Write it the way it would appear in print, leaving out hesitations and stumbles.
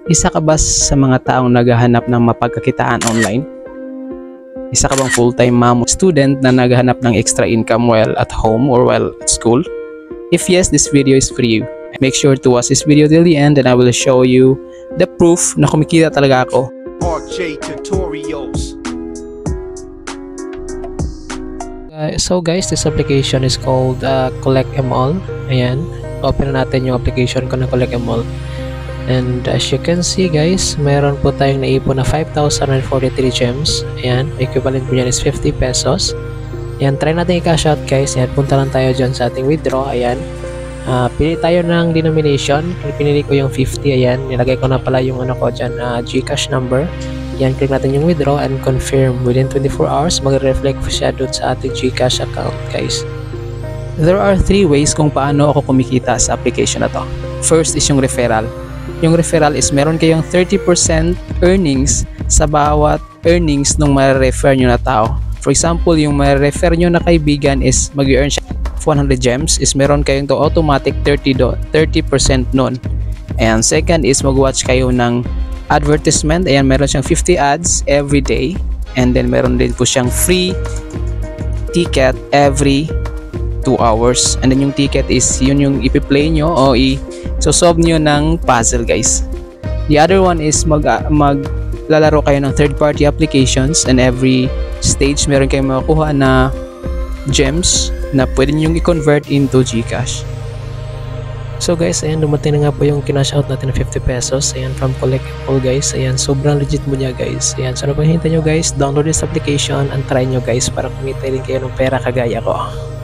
Isa ka ba sa mga taong naghahanap ng mapagkakitaan online? Isa ka bang full-time mom o student na naghahanap ng extra income while at home or while at school? If yes, this video is for you. Make sure to watch this video till the end and I will show you the proof na kumikita talaga ako. RJ Tutorials. So guys, this application is called CollectMall. Ayan, open na natin yung application ko na CollectMall. And as you can see guys, meron po tayong naipon na 5,043 gems. Ayan, equivalent po yan is 50 pesos. Ayan, try natin i-cash out guys. Ayan, punta lang tayo dyan sa ating withdraw. Ayan, pili tayo ng denomination. Pinili ko yung 50. Ayan, nilagay ko na pala yung ano ko dyan, Gcash number. Ayan, click natin yung withdraw and confirm. Within 24 hours, mag-reflect po siya dun sa ating Gcash account guys. There are 3 ways kung paano ako kumikita sa application na to. First is yung referral. Yung referral is meron kayong 30% earnings sa bawat earnings nung ma-refer nyo na tao. For example, yung ma-refer nyo na kaibigan is mag-earn siya 100 gems is meron kayong to automatic 30% nun. And second is mag-watch kayo ng advertisement. Ayan, meron siyang 50 ads every day. And then meron din po siyang free ticket every 2 hours. And then yung ticket is yun yung ipi-play nyo o so-solve nyo ng puzzle guys. The other one is maglalaro kayo ng third-party applications and every stage meron kayong makukuha na gems na pwede nyo i-convert into Gcash. So guys, ayan, dumating na nga po yung kinash out natin na 50 pesos. Ayan, from CollectMall guys. Ayan, sobrang legit mo niya guys. Ayan, so ano pang hintay nyo guys, download this application and try nyo guys para kumita rin kayo ng pera kagaya ko.